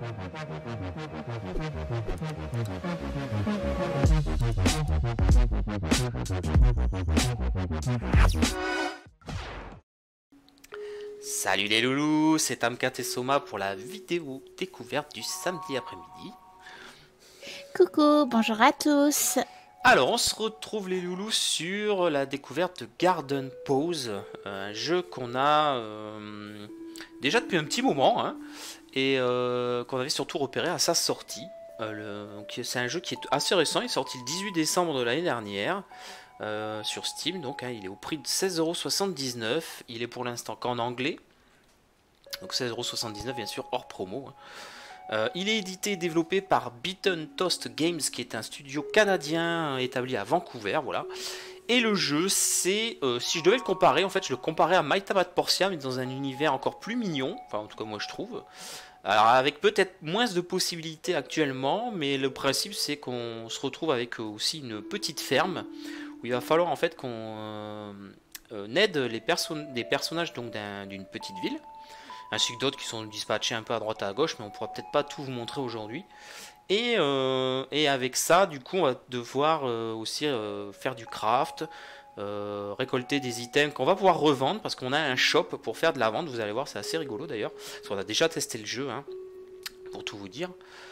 Salut les loulous, c'est Tamkat et Soma pour la vidéo découverte du samedi après-midi. Coucou, bonjour à tous. Alors on se retrouve les loulous sur la découverte de Garden Pause, un jeu qu'on a déjà depuis un petit moment hein, et qu'on avait surtout repéré à sa sortie. C'est un jeu qui est assez récent, il est sorti le 18 décembre de l'année dernière. Sur Steam, donc hein, il est au prix de 16,79€. Il est pour l'instant qu'en anglais, donc 16,79€ bien sûr hors promo. Il est édité et développé par Beaten Toast Games, qui est un studio canadien établi à Vancouver, voilà. Et le jeu, c'est, si je devais le comparer, en fait, je le comparais à Maïta Mat Portia, mais dans un univers encore plus mignon, enfin en tout cas moi je trouve. Alors avec peut-être moins de possibilités actuellement, mais le principe c'est qu'on se retrouve avec aussi une petite ferme où il va falloir en fait qu'on aide des personnages donc d'une petite ville, ainsi que d'autres qui sont dispatchés un peu à droite et à gauche, mais on pourra peut-être pas tout vous montrer aujourd'hui. Et avec ça, du coup, on va devoir aussi faire du craft, récolter des items qu'on va pouvoir revendre parce qu'on a un shop pour faire de la vente. Vous allez voir, c'est assez rigolo d'ailleurs, parce qu'on a déjà testé le jeu, hein, pour tout vous dire.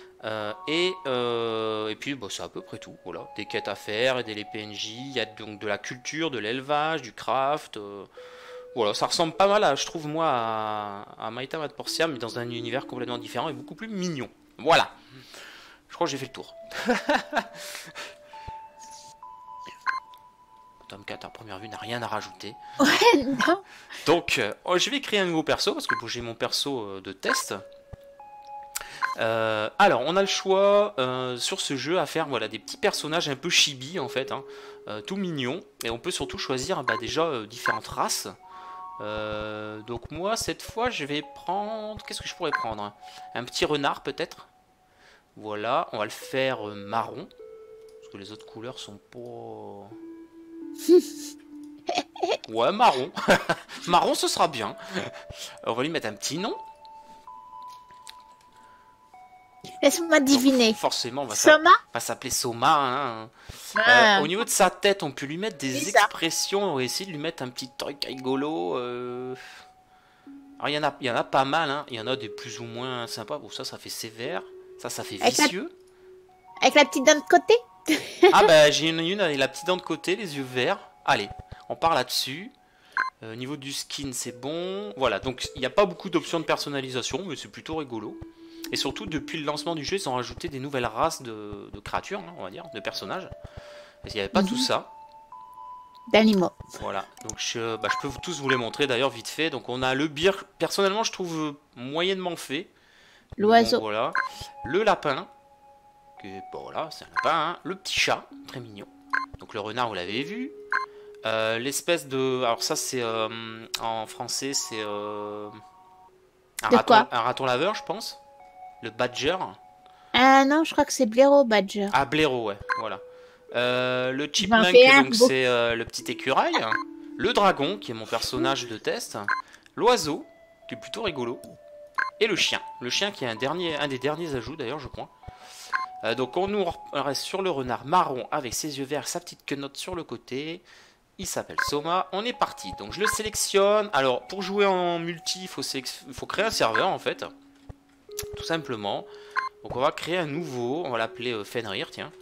Et puis bah, c'est à peu près tout, voilà, des quêtes à faire, aider les PNJ, il y a donc de la culture, de l'élevage, du craft, voilà, ça ressemble pas mal à, je trouve moi à Maïta Mat Portia, mais dans un univers complètement différent et beaucoup plus mignon, voilà, je crois que j'ai fait le tour. Tom 4 en première vue n'a rien à rajouter. Ouais, non. Donc je vais créer un nouveau perso, parce que j'ai mon perso de test. Alors, on a le choix sur ce jeu à faire voilà, des petits personnages un peu chibi en fait, hein, tout mignons. Et on peut surtout choisir bah, déjà différentes races. Donc moi, cette fois, je vais prendre... Qu'est-ce que je pourrais prendre? Un petit renard peut-être. Voilà, on va le faire marron. Parce que les autres couleurs sont pas... Ouais, marron. Marron, ce sera bien. On va lui mettre un petit nom. Laisse-moi deviner. Donc, forcément, on va Soma? s'appeler Soma. Hein. Ah, Au niveau de sa tête, on peut lui mettre des bizarre. expressions. On va essayer de lui mettre un petit truc rigolo. Alors, il y en a pas mal. Hein. Il y en a des plus ou moins sympas. Bon, ça fait sévère. Ça fait vicieux. Avec la petite dent de côté? Ah, bah, j'ai une avec la petite dent de côté, les yeux verts. Allez, on part là-dessus. Au niveau du skin, c'est bon. Voilà, donc il n'y a pas beaucoup d'options de personnalisation, mais c'est plutôt rigolo. Et surtout, depuis le lancement du jeu, ils ont rajouté des nouvelles races de créatures, hein, on va dire, de personnages. Parce qu'il n'y avait pas tout ça. D'animaux. Voilà, donc je peux tous vous les montrer d'ailleurs vite fait. Donc on a le bir, personnellement je trouve moyennement fait. L'oiseau. Bon, voilà. Le lapin, que bon voilà, c'est un lapin. Hein. Le petit chat, très mignon. Donc le renard, vous l'avez vu. L'espèce de... Alors ça c'est... en français c'est... un raton laveur je pense. Le badger. Ah non, je crois que c'est blaireau badger. Ah, blaireau, ouais, voilà. Le Je m'en chipmunk, fais un donc beau. c'est le petit écureuil. Le dragon, qui est mon personnage de test. L'oiseau, qui est plutôt rigolo. Et le chien. Le chien qui est un des derniers ajouts d'ailleurs, je crois. Donc on nous reste sur le renard marron avec ses yeux verts, sa petite quenotte sur le côté. Il s'appelle Soma. On est parti. Donc je le sélectionne. Alors pour jouer en multi, il faut créer un serveur en fait. Tout simplement. Donc on va créer un nouveau. On va l'appeler Fenrir, tiens.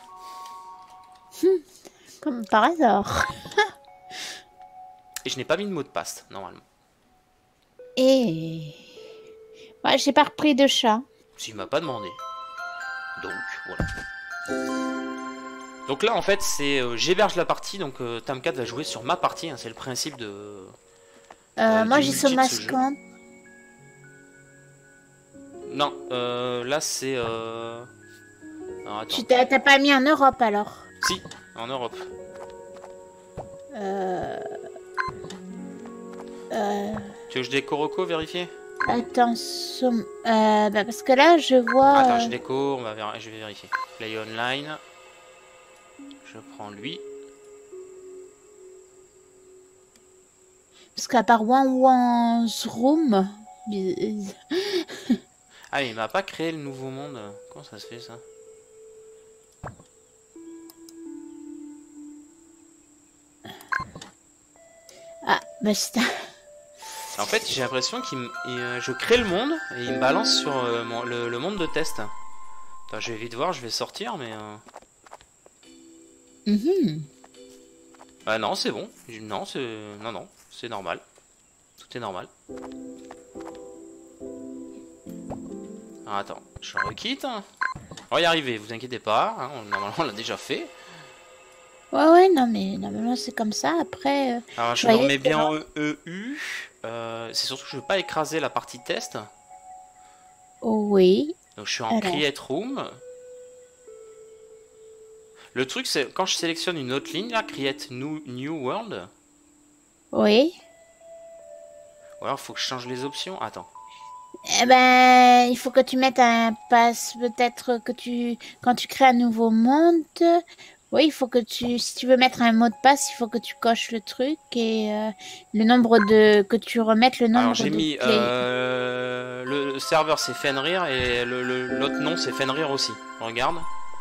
Comme par hasard. Et je n'ai pas mis de mot de passe, normalement. Et... Ouais, j'ai pas repris de chat. S'il m'a pas demandé. Donc, voilà. Donc là, en fait, c'est j'héberge la partie. Donc Tamkat va jouer sur ma partie. Hein, c'est le principe de... Moi, du j'ai multi de ce jeu. Somascan. Non, là, c'est... Alors, attends. Tu t'as pas mis en Europe, alors? Si, en Europe. Tu veux que je déco Rocco, vérifier? Attends, bah parce que là, je vois... Attends, je déco, je vais vérifier. Play online. Je prends lui. Parce qu'à part One One's Room... Ah, il m'a pas créé le nouveau monde. Comment ça se fait ça? Ah, bah c'est... En fait, j'ai l'impression je crée le monde et il me balance sur le monde de test. Attends, je vais vite voir, je vais sortir, mais... Ah non, c'est bon. Non, non, c'est normal. Tout est normal. Ah, attends, je requitte. On va y arriver, vous inquiétez pas. Hein, normalement, on l'a déjà fait. Ouais, non, mais normalement c'est comme ça. Après, Alors, je vais le y remets aller, bien hein. en EU. C'est surtout que je veux pas écraser la partie test. Oui. Donc, je suis en Alors, Create Room. Le truc, c'est quand je sélectionne une autre ligne, là, Create New World. oui. Ou alors, faut que je change les options. Attends. Eh ben, il faut que tu mettes un pass, peut-être que quand tu crées un nouveau monde, oui, il faut que si tu veux mettre un mot de passe, il faut que tu coches le truc et que tu remettes le Alors, nombre j'ai de mis clés. le serveur, c'est Fenrir et l'autre nom, c'est Fenrir aussi. Regarde.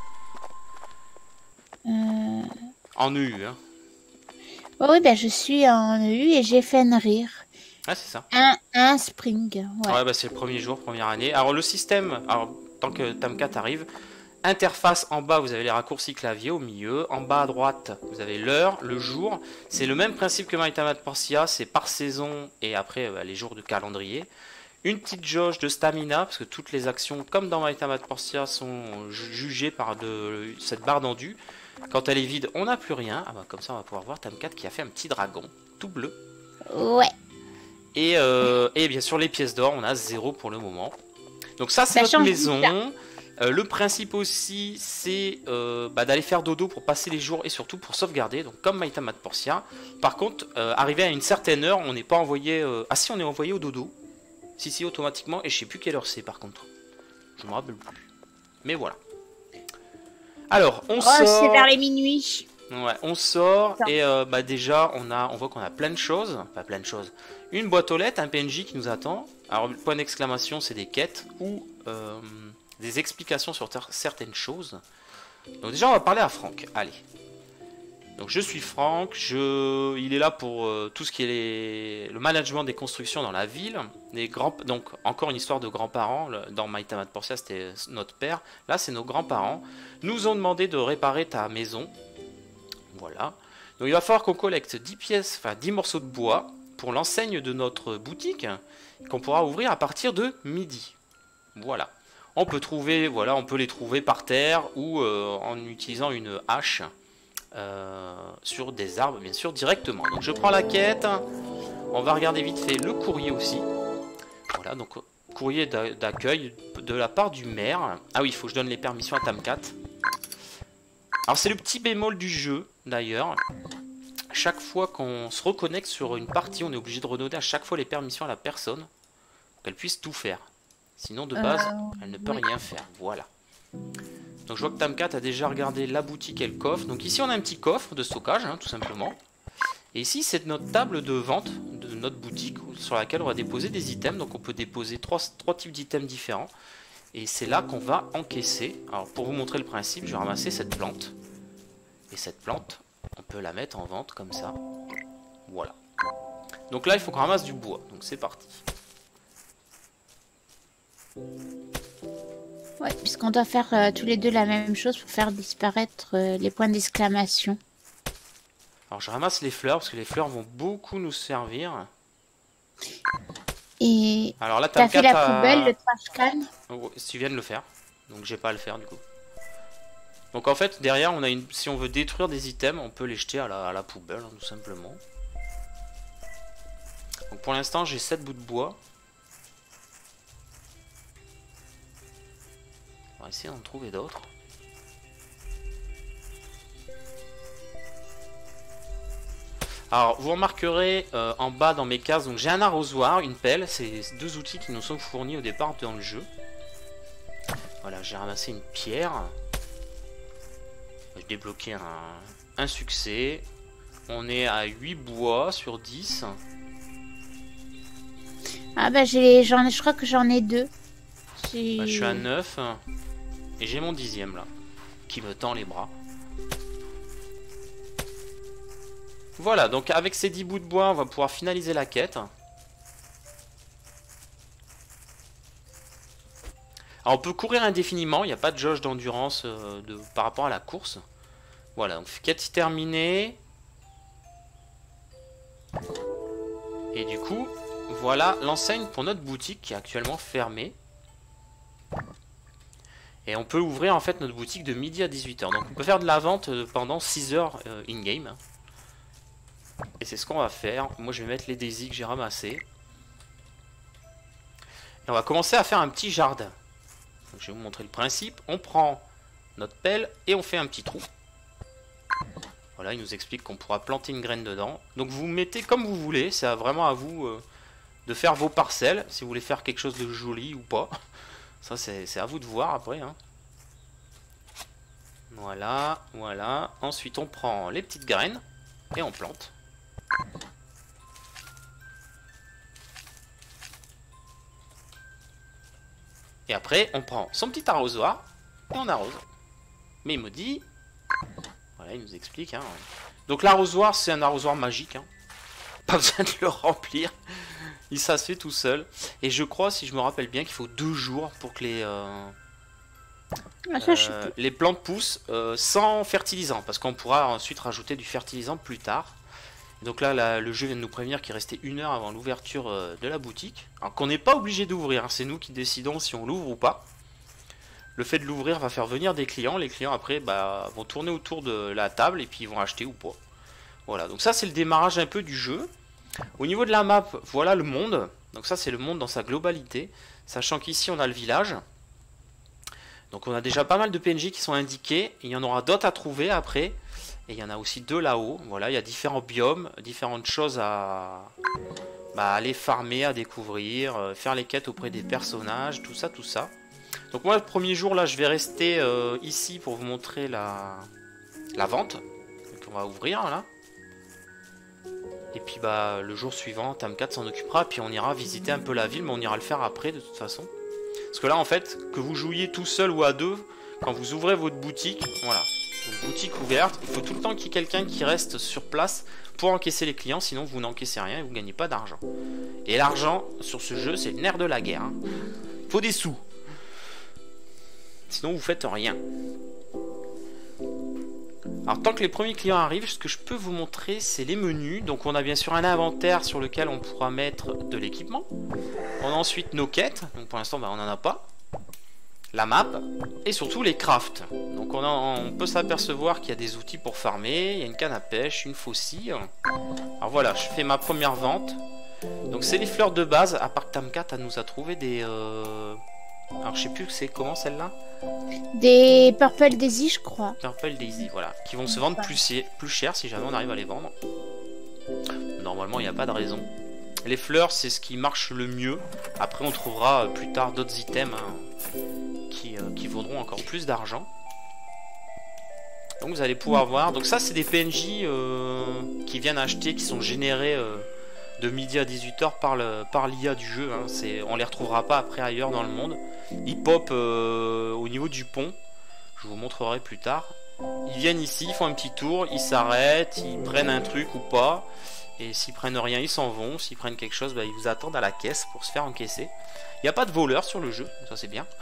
Euh, En EU, hein. oui, ben je suis en EU et j'ai Fenrir. Ah, c'est ça. Un Spring, ouais. Ouais, bah c'est le premier jour, première année. Alors, le système, alors, tant que Tamcat arrive, interface en bas, vous avez les raccourcis clavier au milieu. En bas à droite, vous avez l'heure, le jour. C'est le même principe que Maritama de Portia, c'est par saison et après bah, les jours de calendrier. Une petite jauge de stamina, parce que toutes les actions, comme dans Maritama de Portia, sont jugées par cette barre d'endu. Quand elle est vide, on n'a plus rien. Ah bah comme ça, on va pouvoir voir Tamcat qui a fait un petit dragon, tout bleu. Ouais. Et bien sûr, les pièces d'or, on a 0 pour le moment. Donc ça, c'est Ça notre change maison. Le principe aussi, c'est d'aller faire dodo pour passer les jours et surtout pour sauvegarder, donc comme Maitama de Portia. Par contre, arrivé à une certaine heure, on n'est pas envoyé... Ah si, on est envoyé au dodo. Si, automatiquement, et je sais plus quelle heure c'est par contre. Je me rappelle plus. Mais voilà. Alors, on c'est sort... vers les minuit. Ouais, on sort Ça. et déjà on voit qu'on a plein de choses, pas plein de choses. Une boîte aux lettres, un PNJ qui nous attend. Alors le point d'exclamation c'est des quêtes ou des explications sur certaines choses. Donc déjà on va parler à Franck, allez. Donc je suis Franck, il est là pour tout ce qui est le management des constructions dans la ville. Donc encore une histoire de grands-parents, dans Maitama de Portia c'était notre père, là c'est nos grands-parents. Nous ont demandé de réparer ta maison. Voilà. Donc il va falloir qu'on collecte 10 pièces, enfin 10 morceaux de bois pour l'enseigne de notre boutique qu'on pourra ouvrir à partir de midi. Voilà. On peut les trouver par terre ou en utilisant une hache sur des arbres, bien sûr, directement. Donc je prends la quête. On va regarder vite fait le courrier aussi. Voilà, donc courrier d'accueil de la part du maire. Ah oui, il faut que je donne les permissions à Tamcat. Alors c'est le petit bémol du jeu d'ailleurs. Chaque fois qu'on se reconnecte sur une partie, on est obligé de redonner à chaque fois les permissions à la personne pour qu'elle puisse tout faire. Sinon de base, elle ne peut rien faire. Voilà. Donc je vois que Tamcat a déjà regardé la boutique et le coffre. Donc ici on a un petit coffre de stockage, hein, tout simplement. Et ici c'est notre table de vente de notre boutique sur laquelle on va déposer des items. Donc on peut déposer trois types d'items différents. Et c'est là qu'on va encaisser. Alors pour vous montrer le principe, je vais ramasser cette plante. Et cette plante, on peut la mettre en vente comme ça. Voilà. Donc là, il faut qu'on ramasse du bois. Donc c'est parti. Ouais, puisqu'on doit faire tous les deux la même chose pour faire disparaître les points d'exclamation. Alors je ramasse les fleurs parce que les fleurs vont beaucoup nous servir. Et alors là, t'as fait la poubelle, le trash can? Oh, tu viens de le faire. Donc j'ai pas à le faire du coup. Donc en fait, derrière, on a si on veut détruire des items, on peut les jeter à la poubelle, hein, tout simplement. Donc pour l'instant, j'ai 7 bouts de bois. On va essayer d'en trouver d'autres. Alors, vous remarquerez en bas dans mes cases, donc j'ai un arrosoir, une pelle, c'est deux outils qui nous sont fournis au départ dans le jeu. Voilà, j'ai ramassé une pierre. J'ai débloqué un succès. On est à 8 bois sur 10. Ah bah je crois que j'en ai 2. Si... Bah, je suis à 9. Et j'ai mon 10e là. Qui me tend les bras. Voilà, donc avec ces 10 bouts de bois, on va pouvoir finaliser la quête. Alors on peut courir indéfiniment, il n'y a pas de jauge d'endurance par rapport à la course. Voilà, donc quête terminée. Et du coup, voilà l'enseigne pour notre boutique qui est actuellement fermée. Et on peut ouvrir en fait notre boutique de midi à 18 h. Donc on peut faire de la vente pendant 6 heures in-game. Et c'est ce qu'on va faire. Moi je vais mettre les daisies que j'ai ramassées. Et on va commencer à faire un petit jardin. Donc, je vais vous montrer le principe. On prend notre pelle et on fait un petit trou. Voilà, il nous explique qu'on pourra planter une graine dedans. Donc vous mettez comme vous voulez. C'est vraiment à vous de faire vos parcelles. Si vous voulez faire quelque chose de joli ou pas. Ça c'est à vous de voir après. Hein. Voilà, voilà. Ensuite on prend les petites graines et on plante. Et après, on prend son petit arrosoir et on arrose. Mais il me dit... Voilà, il nous explique. Hein. Donc l'arrosoir, c'est un arrosoir magique. Hein. Pas besoin de le remplir. Ça se fait tout seul. Et je crois, si je me rappelle bien, qu'il faut 2 jours pour que les plantes poussent sans fertilisant. Parce qu'on pourra ensuite rajouter du fertilisant plus tard. Donc là, le jeu vient de nous prévenir qu'il restait 1 heure avant l'ouverture de la boutique. Alors qu'on n'est pas obligé d'ouvrir, hein. C'est nous qui décidons si on l'ouvre ou pas. Le fait de l'ouvrir va faire venir des clients. Les clients après vont tourner autour de la table et puis ils vont acheter ou pas. Voilà, donc ça c'est le démarrage un peu du jeu. Au niveau de la map, voilà le monde. Donc ça c'est le monde dans sa globalité. Sachant qu'ici on a le village. Donc on a déjà pas mal de PNJ qui sont indiqués. Il y en aura d'autres à trouver après. Et il y en a aussi 2 là-haut. Voilà, il y a différents biomes, différentes choses à aller farmer, à découvrir, faire les quêtes auprès des personnages, tout ça, tout ça. Donc moi, le premier jour, là, je vais rester ici pour vous montrer la vente. Donc on va ouvrir, là. Et puis, le jour suivant, Tam4 s'en occupera. Puis on ira visiter un peu la ville, mais on ira le faire après, de toute façon. Parce que là, en fait, que vous jouiez tout seul ou à 2, quand vous ouvrez votre boutique, voilà. Donc, boutique ouverte, il faut tout le temps qu'il y ait quelqu'un qui reste sur place pour encaisser les clients, sinon vous n'encaissez rien et vous ne gagnez pas d'argent. Et l'argent sur ce jeu, c'est le nerf de la guerre. Hein. Faut des sous. Sinon vous faites rien. Alors tant que les premiers clients arrivent, ce que je peux vous montrer, c'est les menus. Donc on a bien sûr un inventaire sur lequel on pourra mettre de l'équipement. On a ensuite nos quêtes, donc pour l'instant on n'en a pas. La map et surtout les crafts. Donc on peut s'apercevoir qu'il y a des outils pour farmer, il y a une canne à pêche, une faucille. Alors voilà, je fais ma première vente. Donc c'est les fleurs de base, à part que Tam4 nous a trouvé des... Alors je sais plus c'est comment celle-là. Des Purple Daisy je crois. Purple Daisy, voilà. Qui vont se vendre plus cher si jamais on arrive à les vendre. Normalement il n'y a pas de raison. Les fleurs c'est ce qui marche le mieux. Après on trouvera plus tard d'autres items hein, qui vaudront encore plus d'argent. Donc vous allez pouvoir voir. Donc ça c'est des PNJ qui viennent acheter, qui sont générés de midi à 18 h par l'IA du jeu. Hein. On les retrouvera pas après ailleurs dans le monde. Ils pop au niveau du pont. Je vous montrerai plus tard. Ils viennent ici, ils font un petit tour, ils s'arrêtent, ils prennent un truc ou pas. Et s'ils prennent rien, ils s'en vont. S'ils prennent quelque chose, ils vous attendent à la caisse pour se faire encaisser. Il n'y a pas de voleurs sur le jeu, ça c'est bien.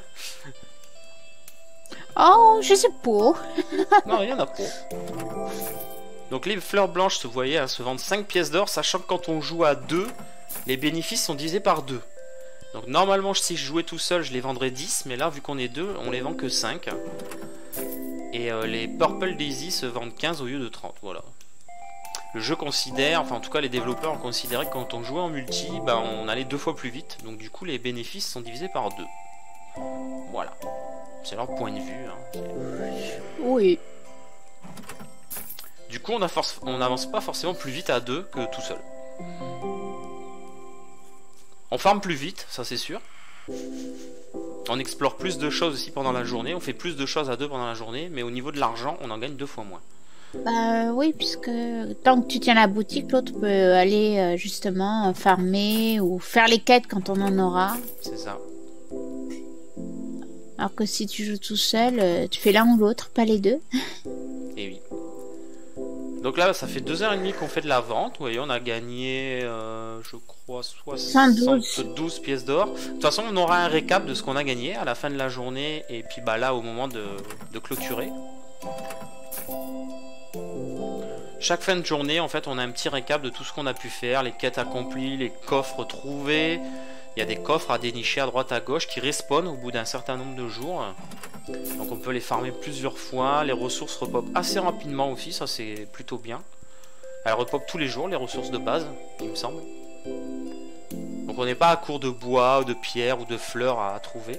Oh, je sais pas. Non, il n'y en a pas. Donc les fleurs blanches, vous voyez, elles se vendent 5 pièces d'or, sachant que quand on joue à 2, les bénéfices sont divisés par 2. Donc normalement, si je jouais tout seul, je les vendrais 10, mais là, vu qu'on est 2, on les vend que 5. Et les Purple Daisy se vendent 15 au lieu de 30, voilà. Le jeu considère, enfin en tout cas les développeurs ont considéré que quand on jouait en multi, on allait 2 fois plus vite. Donc du coup les bénéfices sont divisés par 2. Voilà. C'est leur point de vue. Hein. Oui. Du coup on n'avance pas forcément plus vite à 2 que tout seul. On farme plus vite, ça c'est sûr. On explore plus de choses aussi pendant la journée. On fait plus de choses à 2 pendant la journée. Mais au niveau de l'argent, on en gagne 2 fois moins. Bah oui, puisque tant que tu tiens la boutique, l'autre peut aller justement farmer ou faire les quêtes quand on en aura. C'est ça. Alors que si tu joues tout seul, tu fais l'un ou l'autre, pas les deux. Et oui. Donc là, ça fait 2h30 qu'on fait de la vente. Vous voyez, on a gagné, je crois, 72 pièces d'or. De toute façon, on aura un récap de ce qu'on a gagné à la fin de la journée. Et puis bah là, au moment de clôturer. Chaque fin de journée, en fait, on a un petit récap de tout ce qu'on a pu faire. Les quêtes accomplies, les coffres trouvés. Il y a des coffres à dénicher à droite à gauche qui respawnent au bout d'un certain nombre de jours. Donc on peut les farmer plusieurs fois. Les ressources repopent assez rapidement aussi, ça c'est plutôt bien. Elles repopent tous les jours, les ressources de base, il me semble. Donc on n'est pas à court de bois, de pierres ou de fleurs à trouver.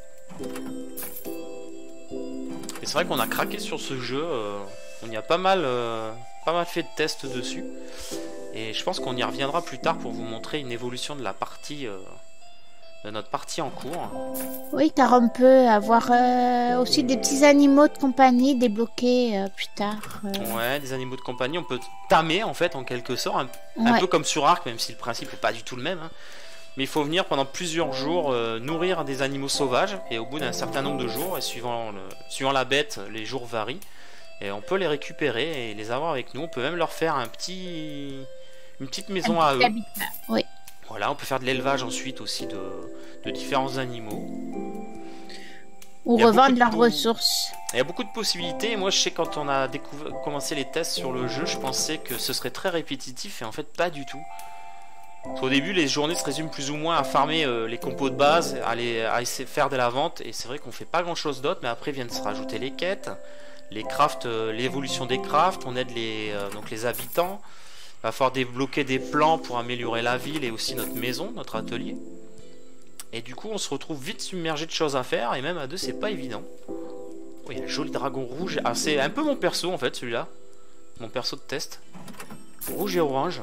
Et c'est vrai qu'on a craqué sur ce jeu. On y a pas mal fait de tests dessus. Et je pense qu'on y reviendra plus tard pour vous montrer une évolution de la partie... de notre partie en cours. Oui, car on peut avoir aussi des petits animaux de compagnie débloqués plus tard. Ouais, des animaux de compagnie, on peut tamer en fait en quelque sorte, un peu comme sur Ark, même si le principe n'est pas du tout le même. Hein. Mais il faut venir pendant plusieurs jours nourrir des animaux sauvages, et au bout d'un certain nombre de jours, et suivant la bête, les jours varient, et on peut les récupérer et les avoir avec nous. On peut même leur faire une petite maison à eux. Oui. Voilà, on peut faire de l'élevage ensuite aussi de différents animaux. Ou revendre leurs ressources. Il y a beaucoup de possibilités. Et moi, je sais, quand on a commencé les tests sur le jeu, je pensais que ce serait très répétitif, et en fait, pas du tout. Au début, les journées se résument plus ou moins à farmer les compos de base, à essayer de faire de la vente, et c'est vrai qu'on fait pas grand chose d'autre, mais après viennent se rajouter les quêtes, les crafts, l'évolution des crafts, on aide donc les habitants. Il va falloir débloquer des plans pour améliorer la ville et aussi notre maison, notre atelier. Et du coup, on se retrouve vite submergé de choses à faire, et même à deux, c'est pas évident. Oh, il y a un joli dragon rouge. Ah, c'est un peu mon perso en fait, celui-là. Mon perso de test. Rouge et orange.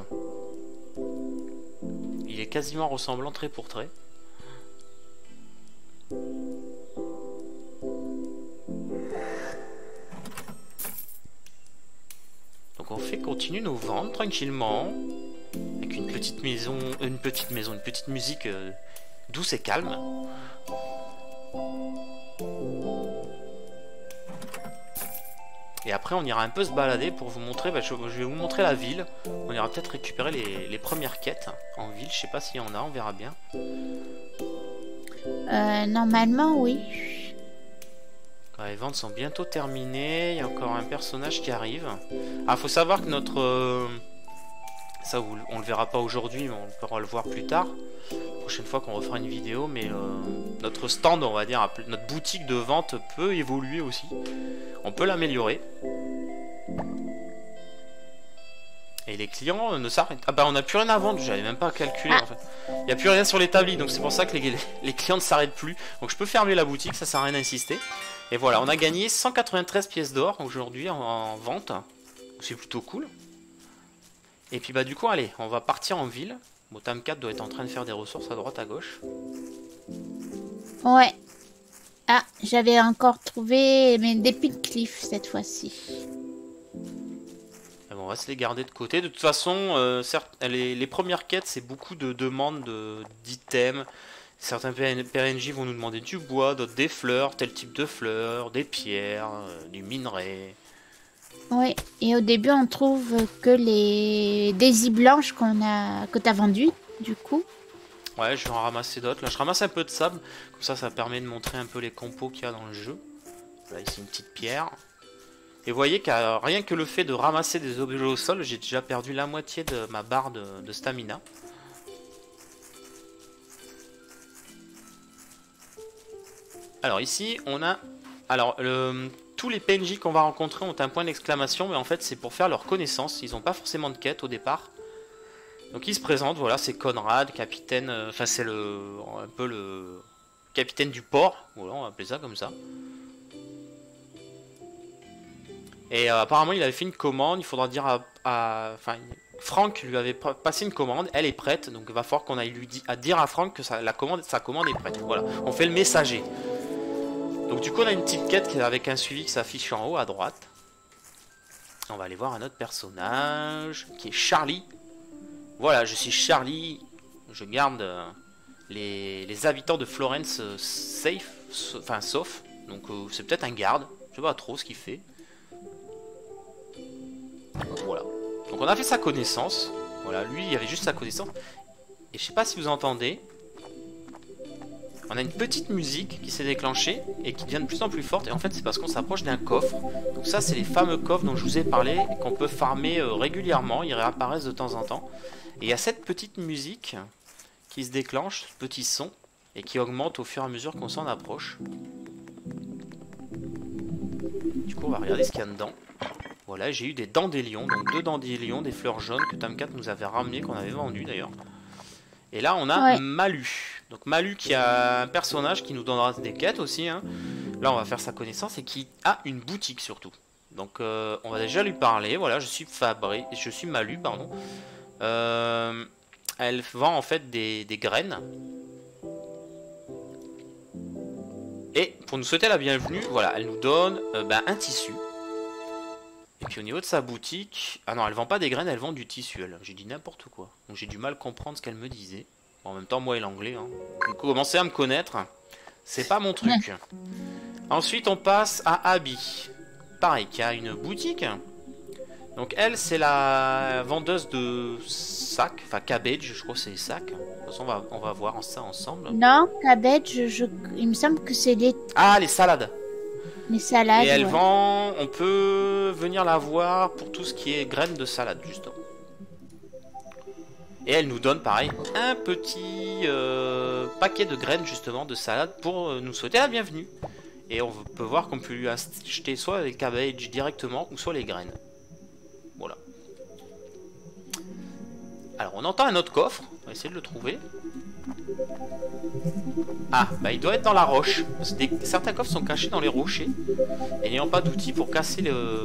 Il est quasiment ressemblant trait pour trait. Donc on continue nos ventes tranquillement. Avec une petite musique douce et calme. Et après on ira un peu se balader pour vous montrer, je vais vous montrer la ville. On ira peut-être récupérer les premières quêtes en ville, je sais pas s'il y en a, on verra bien. Normalement oui. Quand les ventes sont bientôt terminées, il y a encore un personnage qui arrive. Ah, faut savoir que notre... ça on le verra pas aujourd'hui, mais on pourra le voir plus tard. Prochaine fois qu'on refera une vidéo, mais notre stand, on va dire, notre boutique de vente peut évoluer aussi. On peut l'améliorer. Et les clients ne s'arrêtent. Ah bah on n'a plus rien à vendre, j'avais même pas calculé en fait. Il n'y a plus rien sur l'établi, donc c'est pour ça que les clients ne s'arrêtent plus. Donc je peux fermer la boutique, ça sert à rien d'insister. Et voilà, on a gagné 193 pièces d'or aujourd'hui en vente. C'est plutôt cool. Et puis bah du coup, allez, on va partir en ville. Bon, Tam 4 doit être en train de faire des ressources à droite à gauche. Ouais. Ah, j'avais encore trouvé des pincliffs cette fois-ci. Bon, on va se les garder de côté. De toute façon, certes, les premières quêtes, c'est beaucoup de demandes d'items. Certains PNJ vont nous demander du bois, d'autres des fleurs, tel type de fleurs, des pierres, du minerai. Oui, et au début on trouve que les daisies blanches que t'as vendues, du coup. Ouais, je vais en ramasser d'autres. Là, je ramasse un peu de sable, comme ça permet de montrer un peu les compos qu'il y a dans le jeu. Là, ici, une petite pierre. Et vous voyez qu'à rien que le fait de ramasser des objets au sol, j'ai déjà perdu la moitié de ma barre de stamina. Alors ici, on a... Alors, tous les PNJ qu'on va rencontrer ont un point d'exclamation, mais en fait, c'est pour faire leur connaissance. Ils n'ont pas forcément de quête au départ. Donc ils se présentent, voilà, c'est Conrad, capitaine... Enfin, c'est un peu le capitaine du port. Voilà, on va appeler ça comme ça. Et apparemment, il avait fait une commande. Il faudra dire enfin, Franck lui avait passé une commande. Elle est prête. Donc, il va falloir qu'on aille dire à Franck que sa commande est prête. Voilà. On fait le messager. Donc, du coup, on a une petite quête avec un suivi qui s'affiche en haut à droite. On va aller voir un autre personnage qui est Charlie. Voilà, je suis Charlie. Je garde les habitants de Florence safe. enfin sauf. Donc c'est peut-être un garde. Je sais pas trop ce qu'il fait. Voilà. Donc on a fait sa connaissance. Voilà, lui il y avait juste sa connaissance. Et je sais pas si vous entendez. On a une petite musique qui s'est déclenchée et qui devient de plus en plus forte. Et en fait c'est parce qu'on s'approche d'un coffre. Donc ça c'est les fameux coffres dont je vous ai parlé. Qu'on peut farmer régulièrement. Ils réapparaissent de temps en temps. Et il y a cette petite musique qui se déclenche, ce petit son. Et qui augmente au fur et à mesure qu'on s'en approche. Du coup on va regarder ce qu'il y a dedans. Voilà, j'ai eu des dandelions, donc 2 dandelions, des fleurs jaunes que Tom 4 nous avait ramené, qu'on avait vendu d'ailleurs. Et là on a Malu. Donc Malu qui a un personnage qui nous donnera des quêtes aussi. Hein. Là on va faire sa connaissance et qui a une boutique surtout. Donc on va déjà lui parler. Voilà, je suis Malu, pardon. Elle vend en fait des graines. Et pour nous souhaiter la bienvenue, voilà, elle nous donne un tissu. Et puis au niveau de sa boutique... Ah non, elle vend pas des graines, elle vend du tissu, elle. J'ai dit n'importe quoi. Donc j'ai du mal à comprendre ce qu'elle me disait. Bon, en même temps, moi et l'anglais. Hein. Donc commencez à me connaître. C'est pas mon truc. Ensuite, on passe à Abby. Pareil, qui a une boutique. Donc elle, c'est la vendeuse de sacs. Enfin, cabbage, je crois que c'est sacs. De toute façon, on va voir ça ensemble. Non, cabbage, il me semble que c'est les... Ah, les salades. Les salades, et elle vend, on peut venir la voir pour tout ce qui est graines de salade, justement. Et elle nous donne, pareil, un petit paquet de graines, justement, de salade pour nous souhaiter la bienvenue. Et on peut voir qu'on peut lui acheter soit les cabbage directement, ou soit les graines. Voilà. Alors, on entend un autre coffre. On va essayer de le trouver. Ah, bah il doit être dans la roche. Certains coffres sont cachés dans les rochers. Et n'ayant pas d'outils pour casser le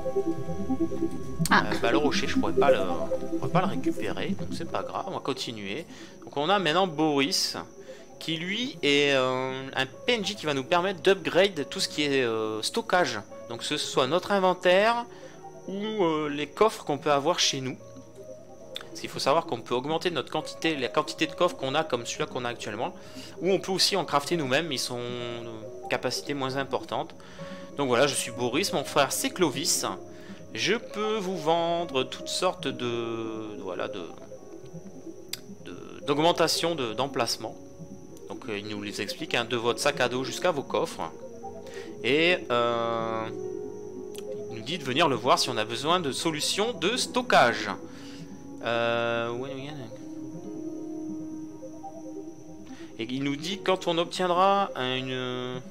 rocher, je pourrais pas le récupérer. Donc c'est pas grave, on va continuer. Donc on a maintenant Boris, qui lui est un PNJ qui va nous permettre d'upgrade tout ce qui est stockage. Donc que ce soit notre inventaire ou les coffres qu'on peut avoir chez nous. Parce qu'il faut savoir qu'on peut augmenter la quantité de coffres qu'on a comme celui-là qu'on a actuellement. Ou on peut aussi en crafter nous-mêmes, ils sont de capacité moins importante. Donc voilà, je suis Boris, mon frère c'est Clovis. Je peux vous vendre toutes sortes d'augmentation d'emplacement. Donc il nous les explique, hein, de votre sac à dos jusqu'à vos coffres. Et il nous dit de venir le voir si on a besoin de solutions de stockage. Et il nous dit quand on obtiendra un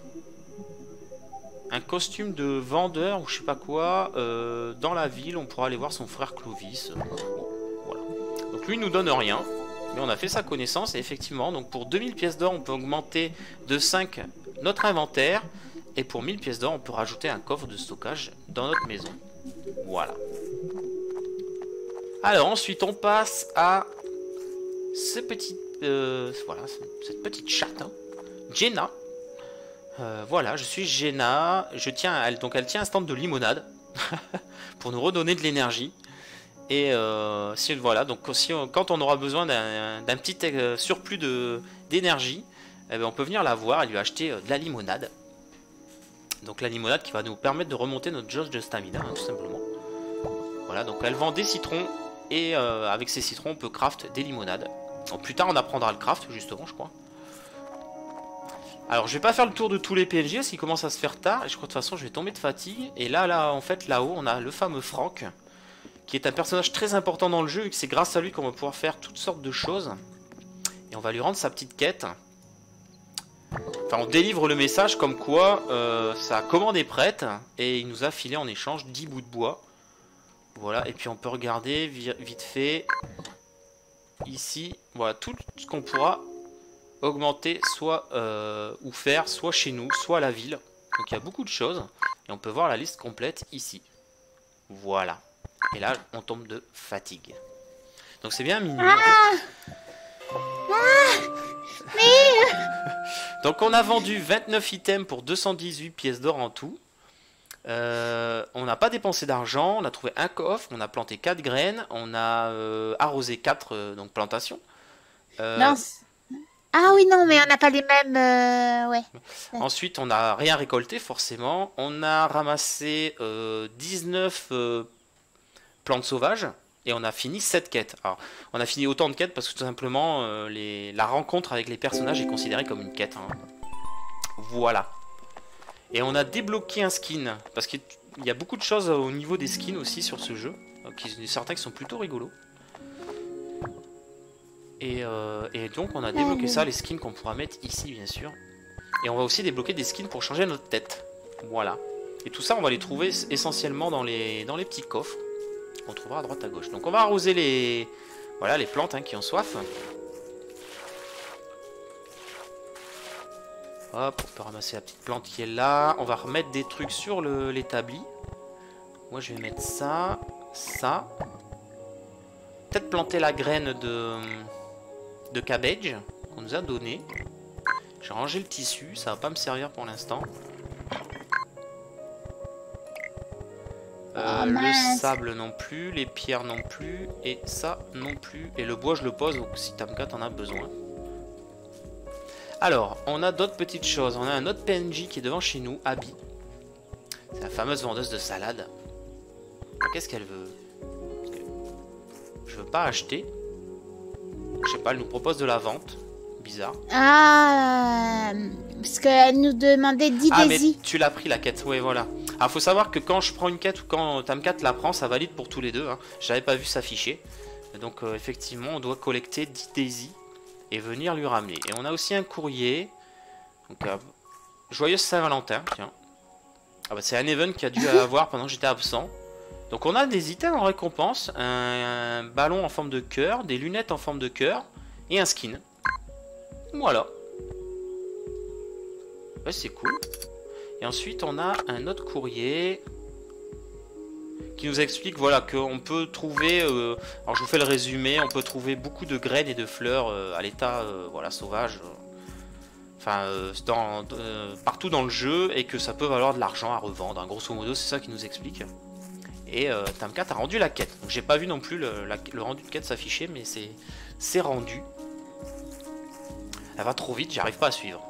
costume de vendeur ou je sais pas quoi dans la ville, on pourra aller voir son frère Clovis. Bon, voilà. Donc lui il nous donne rien, mais on a fait sa connaissance et effectivement, donc pour 2000 pièces d'or, on peut augmenter de 5 notre inventaire et pour 1000 pièces d'or, on peut rajouter un coffre de stockage dans notre maison. Voilà. Alors ensuite on passe à cette petite chatte, hein. Jenna. Voilà, je suis Jenna. Donc elle tient un stand de limonade pour nous redonner de l'énergie. Et voilà, donc quand on aura besoin d'un petit surplus d'énergie, on peut venir la voir et lui acheter de la limonade. Donc la limonade qui va nous permettre de remonter notre jauge de stamina, hein, tout simplement. Voilà, donc elle vend des citrons. Et avec ces citrons, on peut craft des limonades. Donc, plus tard, on apprendra le craft, justement, je crois. Alors, je vais pas faire le tour de tous les PNJ, parce qu'il commence à se faire tard. Et je crois de toute façon, je vais tomber de fatigue. Et là, en fait, là-haut, on a le fameux Franck, qui est un personnage très important dans le jeu, et que c'est grâce à lui qu'on va pouvoir faire toutes sortes de choses. Et on va lui rendre sa petite quête. Enfin, on délivre le message comme quoi sa commande est prête. Et il nous a filé en échange 10 bouts de bois. Voilà, et puis on peut regarder vite fait ici, voilà, tout ce qu'on pourra augmenter soit ou faire soit chez nous, soit à la ville. Donc il y a beaucoup de choses et on peut voir la liste complète ici. Voilà. Et là, on tombe de fatigue. Donc c'est bien minuit. Donc on a vendu 29 items pour 218 pièces d'or en tout. On n'a pas dépensé d'argent, on a trouvé un coffre, on a planté 4 graines, on a arrosé 4 donc plantations. Non, Ah oui, non, mais on n'a pas les mêmes... ouais. Ensuite, on n'a rien récolté forcément. On a ramassé 19 plantes sauvages et on a fini 7 quêtes. Alors, on a fini autant de quêtes parce que tout simplement la rencontre avec les personnages est considérée comme une quête, hein. Voilà. Et on a débloqué un skin parce qu'il y a beaucoup de choses au niveau des skins aussi sur ce jeu. Certains qui sont plutôt rigolos. Et donc on a débloqué ça, les skins qu'on pourra mettre ici bien sûr. Et on va aussi débloquer des skins pour changer notre tête. Voilà. Et tout ça on va les trouver essentiellement dans les petits coffres qu'on trouvera à droite à gauche. Donc on va arroser les, voilà, les plantes hein, qui ont soif. Hop, on peut ramasser la petite plante qui est là. On va remettre des trucs sur l'établi. Moi je vais mettre ça, ça. Peut-être planter la graine de cabbage qu'on nous a donné. J'ai rangé le tissu, ça va pas me servir pour l'instant. Le sable non plus, les pierres non plus, et ça non plus. Et le bois je le pose donc si Tamka t'en as besoin. Alors, on a d'autres petites choses. On a un autre PNJ qui est devant chez nous, Abby. C'est la fameuse vendeuse de salade. Qu'est-ce qu'elle veut? Je veux pas acheter. Je sais pas, elle nous propose de la vente. Bizarre. Ah, parce qu'elle nous demandait 10 Ah, mais daisies. tu l'as pris la quête, ouais, voilà. Alors, faut savoir que quand je prends une quête ou quand Tamkat la prend, ça valide pour tous les deux. Hein. J'avais pas vu s'afficher. Donc, effectivement, on doit collecter 10 daisies et venir lui ramener. Et on a aussi un courrier. Donc, joyeuse Saint-Valentin, tiens. Ah, bah, c'est un event qui a dû avoir pendant que j'étais absent. Donc, on a des items en récompense un ballon en forme de cœur, des lunettes en forme de cœur et un skin. Voilà. Ouais, c'est cool. Et ensuite, on a un autre courrier qui nous explique voilà, qu'on peut trouver, alors je vous fais le résumé, on peut trouver beaucoup de graines et de fleurs à l'état voilà, sauvage, enfin partout dans le jeu et que ça peut valoir de l'argent à revendre. Hein. Grosso modo, c'est ça qui nous explique. Et Tamkat a rendu la quête. Donc j'ai pas vu non plus le rendu de quête s'afficher, mais c'est rendu. Elle va trop vite, j'arrive pas à suivre.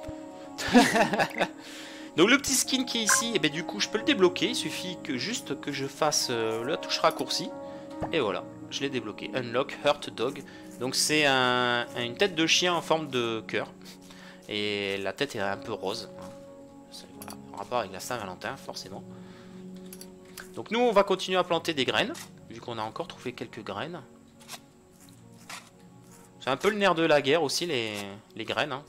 Donc le petit skin qui est ici, et ben du coup je peux le débloquer. Il suffit que juste que je fasse la touche raccourci. Et voilà, je l'ai débloqué. Unlock Hurt Dog. Donc c'est une tête de chien en forme de cœur. Et la tête est un peu rose. Voilà, en rapport avec la Saint-Valentin forcément. Donc nous on va continuer à planter des graines. Vu qu'on a encore trouvé quelques graines. C'est un peu le nerf de la guerre aussi les graines. Hein.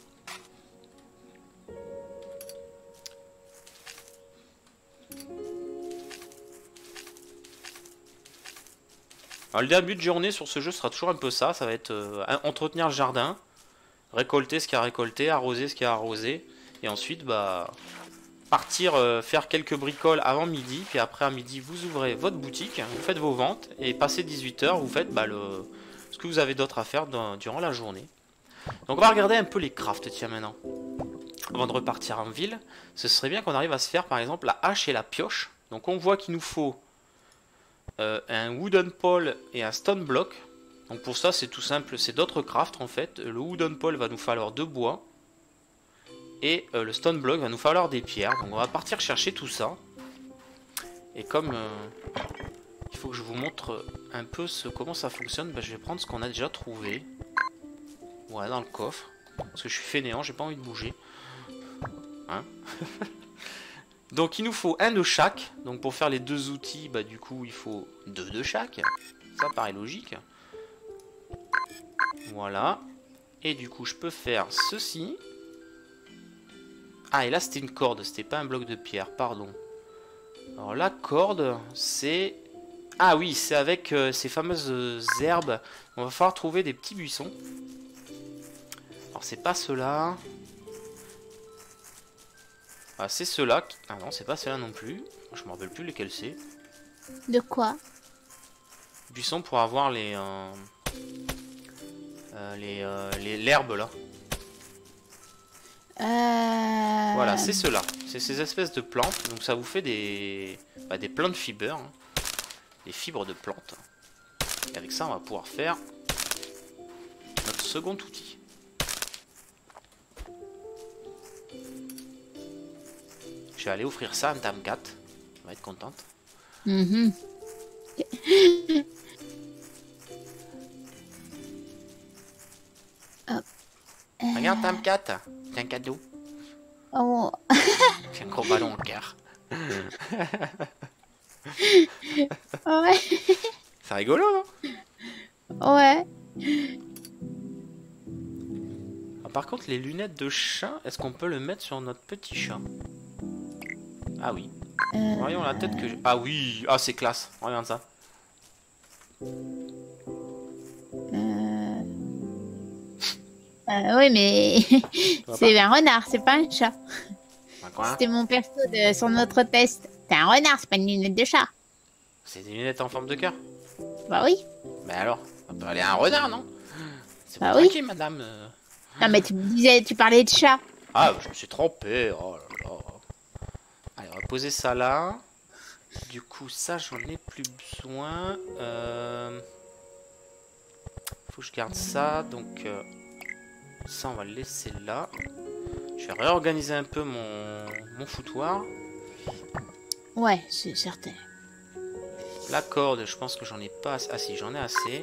Alors le début de journée sur ce jeu sera toujours un peu ça. Ça va être entretenir le jardin. Récolter ce qu'il y a récolté. Arroser ce qu'il y a arrosé. Et ensuite bah partir faire quelques bricoles avant midi. Puis après à midi vous ouvrez votre boutique. Vous faites vos ventes. Et passé 18 h vous faites bah, ce que vous avez d'autre à faire durant la journée. Donc on va regarder un peu les crafts, tiens maintenant. Avant de repartir en ville, ce serait bien qu'on arrive à se faire par exemple la hache et la pioche. Donc on voit qu'il nous faut un wooden pole et un stone block. Donc pour ça c'est tout simple, c'est d'autres crafts en fait. Le wooden pole va nous falloir 2 bois. Et le stone block va nous falloir des pierres. Donc on va partir chercher tout ça. Et comme il faut que je vous montre un peu comment ça fonctionne, bah, je vais prendre ce qu'on a déjà trouvé. Voilà, dans le coffre. Parce que je suis fainéant, j'ai pas envie de bouger. Hein. Donc il nous faut un de chaque. Donc pour faire les 2 outils, bah du coup il faut 2 de chaque. Ça paraît logique. Voilà. Et du coup je peux faire ceci. Ah et là c'était une corde, c'était pas un bloc de pierre, pardon. Alors la corde c'est... Ah oui, c'est avec ces fameuses herbes. On va falloir trouver des petits buissons. Alors c'est pas ceux-là. Ah c'est ceux-là. Ah non, c'est pas ceux-là non plus. Je me rappelle plus lesquels c'est. De quoi? Buissons pour avoir l'herbe là. Voilà, c'est ceux-là. C'est ces espèces de plantes. Donc ça vous fait des plant fibers. Hein. Des fibres de plantes. Et avec ça, on va pouvoir faire notre second outil. Je vais aller offrir ça à Dame 4. Elle va être contente. Mhm. Hop. Regarde Dame 4, c'est un cadeau. Oh. C'est un gros ballon en cœur. Ouais. C'est rigolo, non? Ouais. Ah, par contre, les lunettes de chat, est-ce qu'on peut le mettre sur notre petit chat? Ah oui. Voyons la tête que j'ai. Ah oui, ah c'est classe. Regarde ça. Oui, mais c'est un renard, c'est pas un chat. Bah, quoi? C'était mon perso de sur notre test. C'est un renard, c'est pas une lunette de chat. C'est des lunettes en forme de cœur. Bah oui. Mais alors, ça peut aller à un renard, non? C'est Bah pas oui. tranquille, madame. Non, mais tu me disais, tu parlais de chat. Ah, je me suis trompé. Oh là là. Allez, on va poser ça là. Du coup, ça, j'en ai plus besoin. Faut que je garde ça. Donc, ça, on va le laisser là. Je vais réorganiser un peu mon foutoir. Ouais, c'est certain. La corde, je pense que j'en ai pas assez. Ah si, j'en ai assez.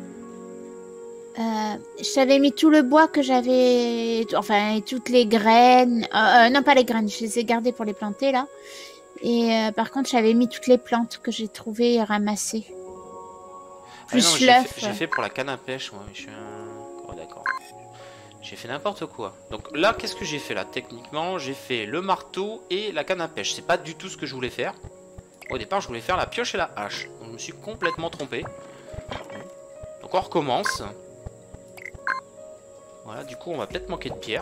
Je t'avais mis tout le bois que j'avais, enfin et toutes les graines. Non, pas les graines, je les ai gardées pour les planter là. Et par contre, j'avais mis toutes les plantes que j'ai trouvées et ramassées. Plus Ah non, l'œuf. j'ai fait pour la canne à pêche, moi. Je suis un... Oh d'accord. J'ai fait n'importe quoi. Donc là, qu'est-ce que j'ai fait là? Techniquement, j'ai fait le marteau et la canne à pêche. C'est pas du tout ce que je voulais faire. Au départ, je voulais faire la pioche et la hache. Donc, je me suis complètement trompé. Donc on recommence. Voilà, du coup, on va peut-être manquer de pierre.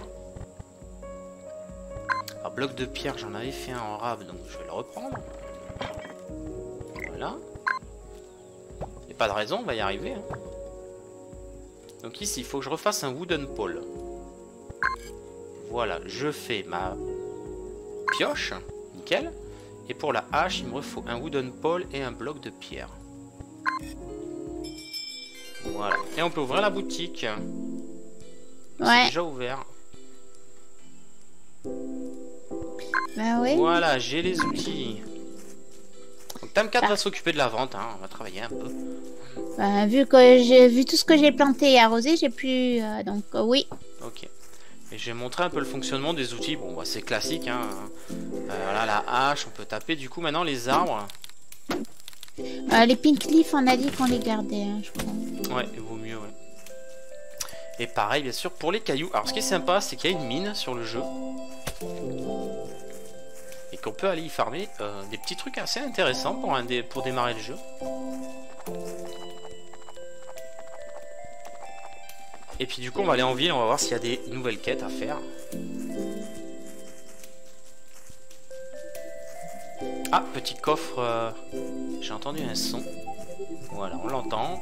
Alors, bloc de pierre, j'en avais fait un en rab, donc je vais le reprendre. Voilà. Il n'y a pas de raison, on va y arriver. Hein. Donc ici, il faut que je refasse un wooden pole. Voilà, je fais ma pioche. Nickel. Et pour la hache, il me faut un wooden pole et un bloc de pierre. Voilà. Et on peut ouvrir la boutique. Ouais. C'est déjà ouvert. Bah oui. Voilà, j'ai les outils. Donc Tam 4 va s'occuper de la vente, hein. On va travailler un peu. Bah, vu que j'ai vu tout ce que j'ai planté et arrosé, j'ai plus donc oui. Ok. Et j'ai montré un peu le fonctionnement des outils. Bon, bah, c'est classique, hein. Voilà, la hache, on peut taper du coup maintenant les arbres. Les pink leaf, on a dit qu'on les gardait, hein, je crois. Ouais, il vaut mieux, ouais. Et pareil, bien sûr, pour les cailloux. Alors, ce qui est sympa, c'est qu'il y a une mine sur le jeu. Et qu'on peut aller y farmer des petits trucs assez intéressants pour démarrer le jeu. Et puis du coup, on va aller en ville, on va voir s'il y a des nouvelles quêtes à faire. Ah, petit coffre. J'ai entendu un son. Voilà, on l'entend.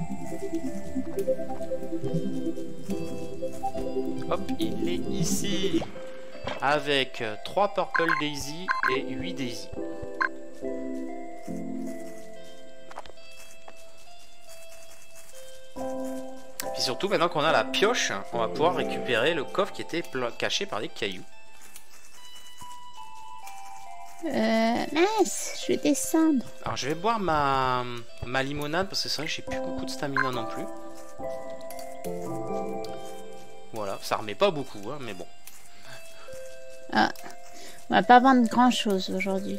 Hop, il est ici. Avec 3 Purple Daisy et 8 Daisy. Puis surtout, maintenant qu'on a la pioche, on va pouvoir récupérer le coffre qui était caché par des cailloux. Mince, je vais descendre. Alors je vais boire ma limonade parce que c'est vrai que j'ai plus beaucoup de stamina non plus. Voilà, ça remet pas beaucoup, hein, mais bon. Ah, on va pas vendre grand chose aujourd'hui.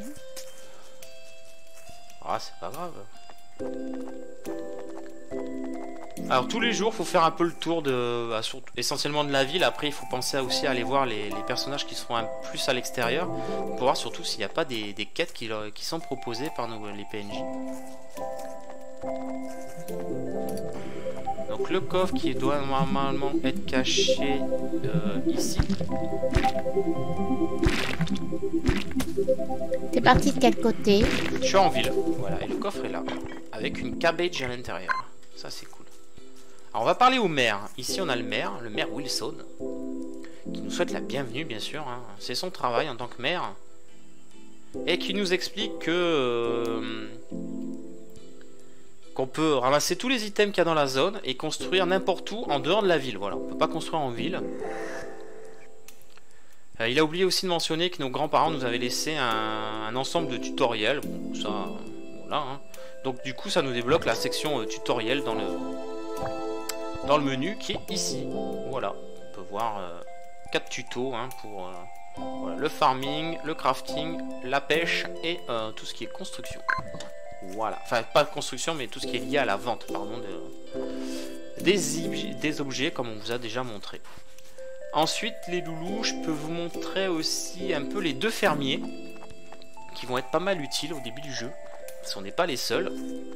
Ah, c'est pas grave. Alors tous les jours, faut faire un peu le tour de, essentiellement de la ville. Après, il faut penser aussi à aller voir les personnages qui seront un plus à l'extérieur pour voir surtout s'il n'y a pas des quêtes qui sont proposées par les PNJ. Donc le coffre qui doit normalement être caché ici. T'es parti de quel côté? Je suis en ville, voilà, et le coffre est là, avec une cabbage à l'intérieur. Ça c'est cool. Alors on va parler au maire. Ici on a le maire Wilson, qui nous souhaite la bienvenue bien sûr, hein. C'est son travail en tant que maire. Et qui nous explique que qu'on peut ramasser tous les items qu'il y a dans la zone et construire n'importe où en dehors de la ville. Voilà, on peut pas construire en ville. Il a oublié aussi de mentionner que nos grands-parents nous avaient laissé un ensemble de tutoriels. Bon, ça, voilà. Hein. Donc du coup, ça nous débloque la section tutoriel dans le menu qui est ici. Voilà, on peut voir 4 tutos hein, pour voilà, le farming, le crafting, la pêche et tout ce qui est construction. Voilà, enfin pas construction, mais tout ce qui est lié à la vente, pardon, des objets comme on vous a déjà montré. Ensuite, les loulous, je peux vous montrer aussi un peu les 2 fermiers qui vont être pas mal utiles au début du jeu. Parce qu'on n'est pas les seuls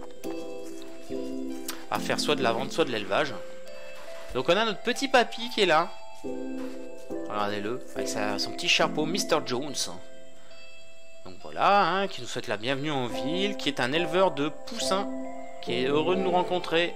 à faire soit de la vente, soit de l'élevage. Donc on a notre petit papy qui est là. Regardez-le, avec son petit chapeau, Mr. Jones. Donc voilà, hein, qui nous souhaite la bienvenue en ville, qui est un éleveur de poussins, qui est heureux de nous rencontrer.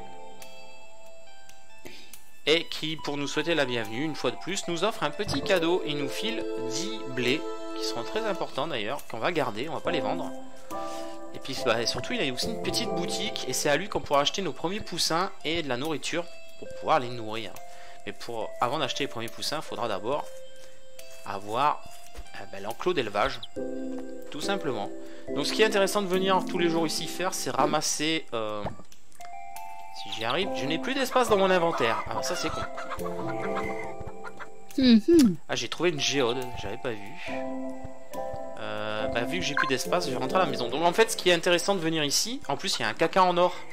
Et qui, pour nous souhaiter la bienvenue, une fois de plus, nous offre un petit cadeau. Il nous file 10 blés, qui seront très importants d'ailleurs, qu'on va garder, on va pas les vendre. Et puis bah, surtout, il a aussi une petite boutique, et c'est à lui qu'on pourra acheter nos premiers poussins et de la nourriture pour pouvoir les nourrir. Mais avant d'acheter les premiers poussins, il faudra d'abord avoir l'enclos d'élevage, tout simplement. Donc ce qui est intéressant de venir tous les jours ici faire, c'est ramasser... si j'y arrive, je n'ai plus d'espace dans mon inventaire. Ah ça c'est con. Ah j'ai trouvé une géode, j'avais pas vu. Vu que j'ai plus d'espace, je vais rentrer à la maison. Donc en fait ce qui est intéressant de venir ici, en plus il y a un caca en or.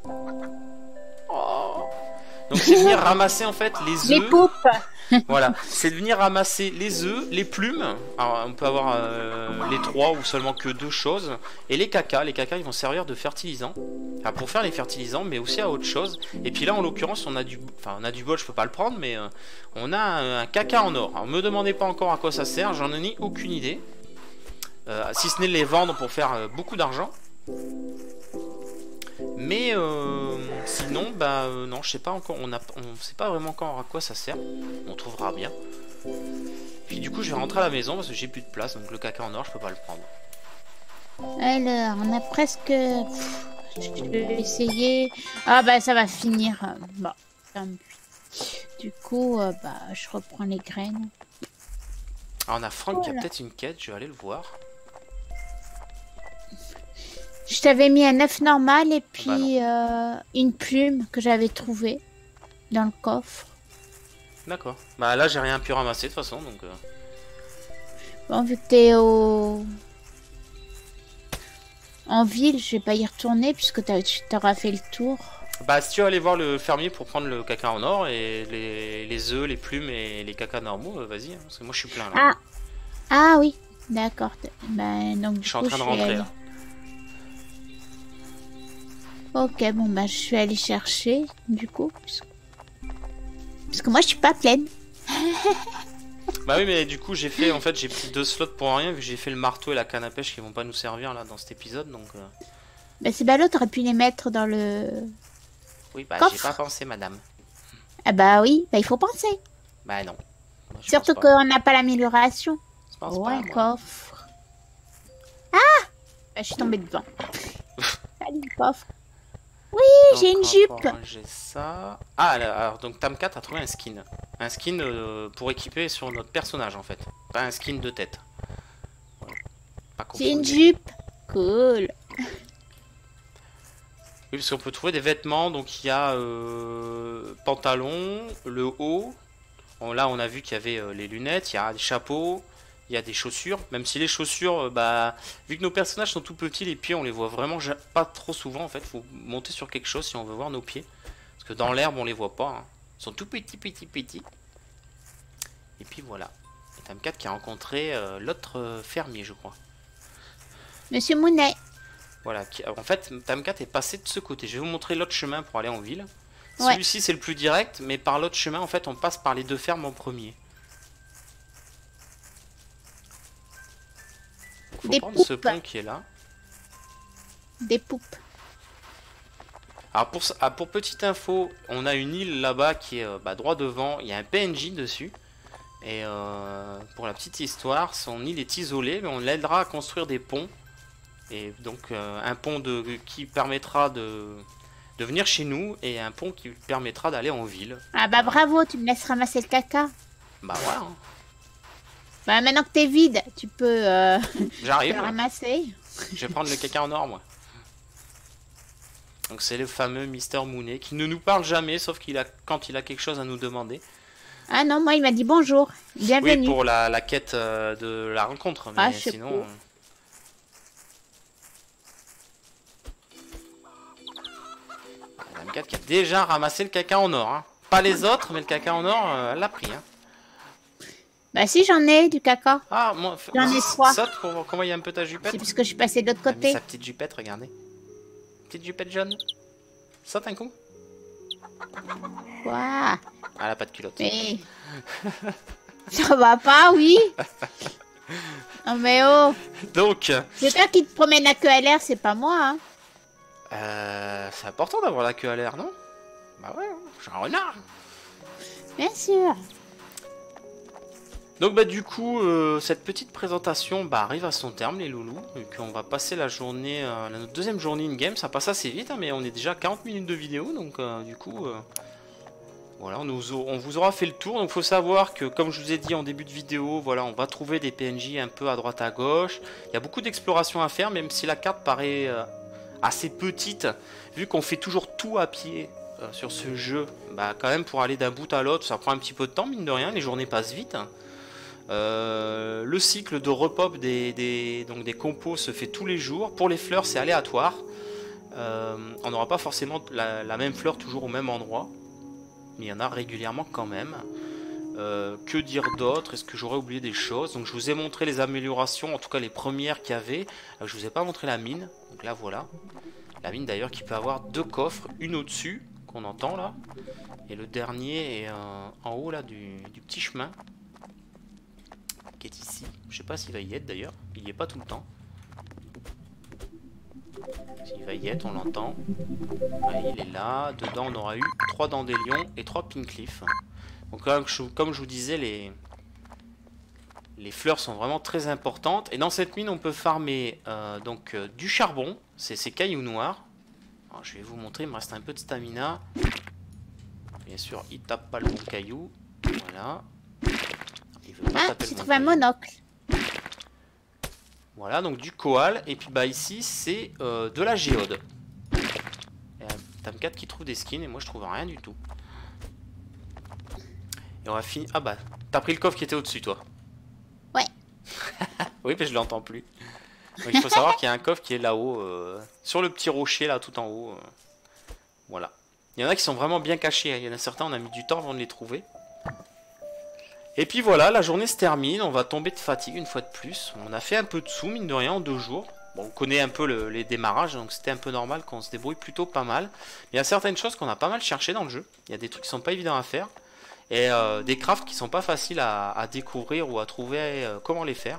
Oh. Donc c'est venir ramasser en fait les œufs. Les poupes. Voilà, c'est de venir ramasser les œufs, les plumes. Alors on peut avoir les 3 ou seulement que 2 choses. Et les cacas ils vont servir de fertilisant. Enfin, pour faire les fertilisants, mais aussi à autre chose. Et puis là en l'occurrence on a du bol, je peux pas le prendre, mais on a un caca en or. Alors me demandez pas encore à quoi ça sert, j'en ai aucune idée. Si ce n'est de les vendre pour faire beaucoup d'argent. Mais sinon, non, je sais pas encore. On sait pas vraiment encore à quoi ça sert. On trouvera bien. Puis du coup, je vais rentrer à la maison parce que j'ai plus de place. Donc le caca en or, je peux pas le prendre. Alors, on a presque. Je vais essayer. Ah bah ça va finir. Bon, du coup, je reprends les graines. Alors on a Franck qui a peut-être une quête. Je vais aller le voir. Je t'avais mis un œuf normal et puis une plume que j'avais trouvée dans le coffre. D'accord. Bah là j'ai rien pu ramasser de toute façon donc. Bon vu que t'es en ville, je vais pas y retourner puisque t'auras fait le tour. Bah si tu veux aller voir le fermier pour prendre le caca en or et les œufs, les plumes et les cacas normaux, vas-y hein, parce que moi je suis plein là. Ah oui, d'accord. Donc je suis en train de rentrer là. Ok, bon je suis allée chercher du coup parce que moi je suis pas pleine. Bah oui mais du coup j'ai pris 2 slots pour rien vu que j'ai fait le marteau et la canne à pêche qui vont pas nous servir là dans cet épisode donc. Bah c'est ballot, t'aurais pu les mettre dans le. Oui bah j'ai pas pensé madame. Ah bah oui, il faut penser. Bah non. Moi, surtout qu'on n'a pas l'amélioration. Ouais, coffre. Ah, je suis tombée dedans. Salut coffre. Oui, j'ai une jupe. J'ai ça. Ah, alors donc Tam4 a trouvé un skin. Un skin pour équiper sur notre personnage en fait. Pas un skin de tête. Voilà. C'est une jupe. Cool. Oui, parce qu'on peut trouver des vêtements. Donc il y a pantalon, le haut. Là on a vu qu'il y avait les lunettes, il y a des chapeaux. Il y a des chaussures, même si les chaussures, vu que nos personnages sont tout petits, les pieds on les voit vraiment pas trop souvent en fait. Faut monter sur quelque chose si on veut voir nos pieds. Parce que dans l'herbe on les voit pas. Hein. Ils sont tout petits. Et puis voilà. Et Tam4 qui a rencontré l'autre fermier je crois. Monsieur Mounet. Voilà, en fait Tam4 est passé de ce côté. Je vais vous montrer l'autre chemin pour aller en ville. Ouais. Celui-ci c'est le plus direct, mais par l'autre chemin en fait on passe par les 2 fermes en premier. Faut des prendre poupes. ce pont qui est là. Des poupes. Alors pour petite info, on a une île là-bas qui est droit devant. Il y a un PNJ dessus. Et pour la petite histoire, son île est isolée, mais on l'aidera à construire des ponts. Et donc un pont qui permettra de venir chez nous et un pont qui permettra d'aller en ville. Ah bah bravo, tu me laisses ramasser le caca. Bah ouais. Hein. Bah, maintenant que t'es vide, tu peux J'arrive. le ramasser. Je vais prendre le caca en or, moi. Donc c'est le fameux Mister Mounet qui ne nous parle jamais, sauf quand il a quelque chose à nous demander. Ah non, moi il m'a dit bonjour, Oui, bienvenue. pour la quête de la rencontre, mais Ah, je sais sinon... pas. Madame Cat qui a déjà ramassé le caca en or. Hein. Pas les autres, mais le caca en or, elle l'a pris. Hein. Bah si, j'en ai du caca. Ah, moi, J'en ai 3. saute pour voir comment il y a un peu ta jupette. C'est parce que je suis passée de l'autre Elle a mis côté. sa petite jupette, regardez. Petite jupette jaune. Saute un coup. Waouh. Elle a pas de culotte. Mais... ça va pas, oui. Non mais oh. Donc, C'est toi qui te promène à queue à l'air, c'est pas moi. Hein. c'est important d'avoir la queue à l'air, non? Bah ouais, j'ai un renard. Bien sûr. Donc bah du coup, cette petite présentation arrive à son terme, les loulous. Et qu'on va passer la journée, notre deuxième journée in-game. Ça passe assez vite, hein, mais on est déjà à 40 minutes de vidéo. Donc du coup, voilà, on vous aura fait le tour. Donc faut savoir que, comme je vous ai dit en début de vidéo, voilà, on va trouver des PNJ un peu à droite à gauche. Il y a beaucoup d'exploration à faire, même si la carte paraît assez petite. Vu qu'on fait toujours tout à pied sur ce jeu, bah quand même pour aller d'un bout à l'autre, ça prend un petit peu de temps, mine de rien. Les journées passent vite. Le cycle de repop donc des compos se fait tous les jours. Pour les fleurs, c'est aléatoire. On n'aura pas forcément la même fleur toujours au même endroit, mais il y en a régulièrement quand même. Que dire d'autre? Est-ce que j'aurais oublié des choses? Donc je vous ai montré les améliorations, en tout cas les premières qu'il y avait. Je vous ai pas montré la mine. Donc là voilà, la mine d'ailleurs qui peut avoir 2 coffres, une au-dessus qu'on entend là, et le dernier est en haut là du petit chemin. Qui est ici. Je sais pas s'il va y être d'ailleurs. Il y est pas tout le temps. S'il va y être, on l'entend. Ouais, il est là. Dedans, on aura eu 3 Dandelions et 3 Pinkleaf. Donc comme je vous disais, les fleurs sont vraiment très importantes. Et dans cette mine, on peut farmer du charbon. C'est ces cailloux noirs. Alors, je vais vous montrer. Il me reste un peu de stamina. Bien sûr, il tape pas le bon caillou. Voilà. Ah, tu trouves un monocle. Voilà, donc du koal. Et puis ici, c'est de la géode. Tam4 qui trouve des skins et moi je trouve rien du tout. Et on va finir. Ah bah, t'as pris le coffre qui était au-dessus, toi. Ouais. Oui, mais je l'entends plus. Donc, il faut savoir qu'il y a un coffre qui est là-haut, sur le petit rocher là, tout en haut. Voilà. Il y en a qui sont vraiment bien cachés. Hein. Il y en a certains, on a mis du temps avant de les trouver. Et puis voilà, la journée se termine, on va tomber de fatigue une fois de plus. On a fait un peu de sous, mine de rien, en 2 jours. Bon, on connaît un peu les démarrages, donc c'était un peu normal qu'on se débrouille plutôt pas mal. Mais il y a certaines choses qu'on a pas mal cherché dans le jeu. Il y a des trucs qui sont pas évidents à faire. Et des crafts qui sont pas faciles à découvrir ou à trouver comment les faire.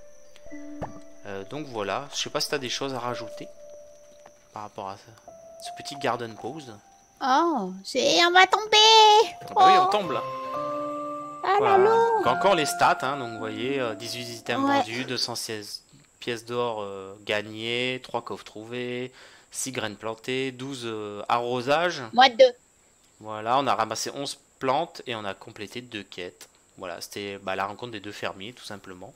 Donc voilà, je sais pas si tu as des choses à rajouter par rapport à ce petit garden pause. Oh, on va tomber. Ah bah oui, on tombe là. Ah Voilà. là là. Donc encore les stats, hein, donc vous voyez, 18 items Ouais. vendus, 216 pièces d'or gagnées, 3 coffres trouvés, 6 graines plantées, 12 arrosages. Moi 2. Voilà, on a ramassé 11 plantes et on a complété 2 quêtes. Voilà, c'était la rencontre des 2 fermiers, tout simplement.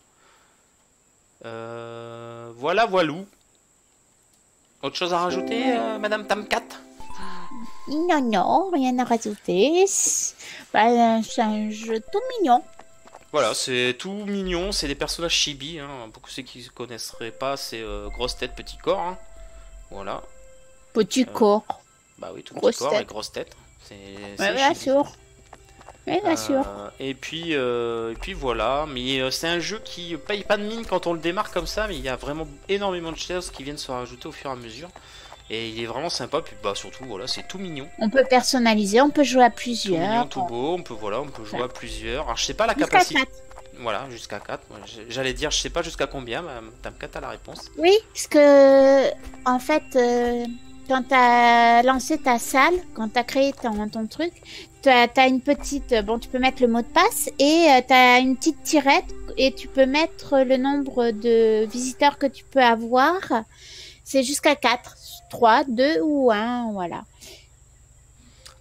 Voilà, voilou. Autre chose à rajouter, Madame Tam4? Non, non, rien à rajouter. Bah, c'est un jeu tout mignon. Voilà, c'est tout mignon, c'est des personnages chibi. Hein. Pour ceux qui ne connaisseraient pas, c'est grosse tête, petit corps. Hein. Voilà. Petit corps. Bah oui, tout Grosse petit corps tête. et grosse tête. C'est Ouais, bien chibi. sûr. Ouais, bien sûr. Et puis voilà, mais c'est un jeu qui paye pas de mine quand on le démarre comme ça, mais il y a vraiment énormément de choses qui viennent se rajouter au fur et à mesure. Et il est vraiment sympa, puis surtout voilà, c'est tout mignon. On peut personnaliser, on peut jouer à Tout plusieurs. mignon, tout beau, on peut jouer à plusieurs. Alors je sais pas la Jusqu'à capacité. 4. Voilà, jusqu'à 4. J'allais dire, je sais pas jusqu'à combien, Madame 4 a la réponse. Oui, parce que en fait, quand tu as lancé ta salle, quand tu as créé ton truc, tu as une petite... Bon, tu peux mettre le mot de passe et tu as une petite tirette et tu peux mettre le nombre de visiteurs que tu peux avoir. C'est jusqu'à 4. 3, 2 ou 1, voilà.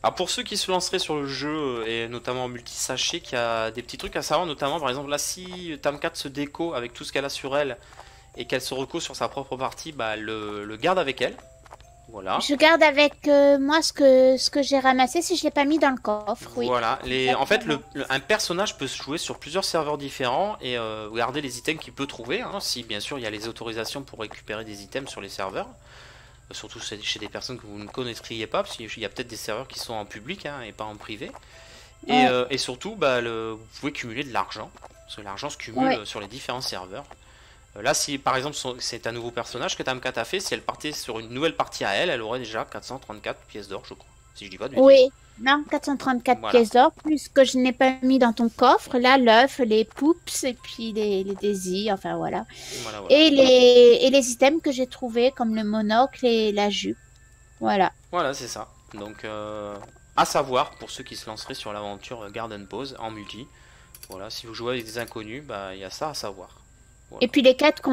Alors pour ceux qui se lanceraient sur le jeu, et notamment en multi, sachez qu'il y a des petits trucs à savoir, notamment par exemple là si Tam4 se déco avec tout ce qu'elle a sur elle et qu'elle se reco sur sa propre partie, bah elle le garde avec elle. Voilà. Je garde avec moi ce que j'ai ramassé si je l'ai pas mis dans le coffre, oui. Voilà. En fait, Exactement. un personnage peut se jouer sur plusieurs serveurs différents et garder les items qu'il peut trouver, hein, si bien sûr il y a les autorisations pour récupérer des items sur les serveurs. Surtout chez des personnes que vous ne connaîtriez pas, parce qu'il y a peut-être des serveurs qui sont en public hein, et pas en privé. Ouais, Et surtout, bah, vous pouvez cumuler de l'argent, parce que l'argent se cumule ouais. sur les différents serveurs. Là, si par exemple c'est un nouveau personnage que Tam4 a fait, si elle partait sur une nouvelle partie à elle, elle aurait déjà 434 pièces d'or, je crois. Si je dis pas de bêtises. Oui, non, 434 Voilà. pièces d'or, plus que je n'ai pas mis dans ton coffre. Là, l'œuf, les poups et puis les daisies, enfin voilà. Voilà, voilà. Et les items que j'ai trouvés, comme le monocle et la jupe. Voilà. Voilà, c'est ça. Donc, à savoir, pour ceux qui se lanceraient sur l'aventure Garden Pause en multi, voilà, si vous jouez avec des inconnus, bah, il y a ça à savoir. Voilà. Et puis les quêtes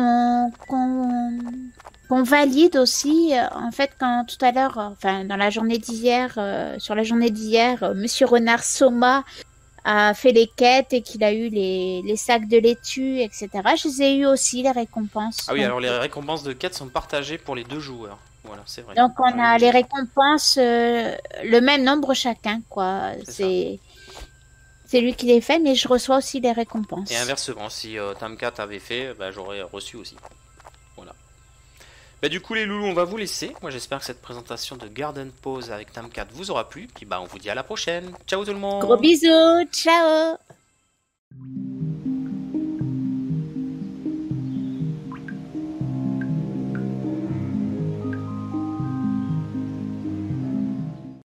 qu'on valide aussi, en fait, quand tout à l'heure, enfin dans la journée d'hier, sur la journée d'hier, Monsieur Renard Soma a fait les quêtes et qu'il a eu les sacs de laitue, etc. Je les ai eu aussi, les récompenses. Ah oui, alors les récompenses de quête sont partagées pour les deux joueurs. Voilà, c'est vrai. Donc on J'avais a les oublié. récompenses, le même nombre chacun, quoi. C'est ça. C'est lui qui les fait, mais je reçois aussi les Et récompenses. inversement, si Tam4 avait fait, bah, j'aurais reçu aussi. Voilà. Bah, du coup, les loulous, on va vous laisser. Moi, j'espère que cette présentation de Garden Pause avec Tam4 vous aura plu. Puis, bah, on vous dit à la prochaine. Ciao tout le Gros monde! bisous, ciao!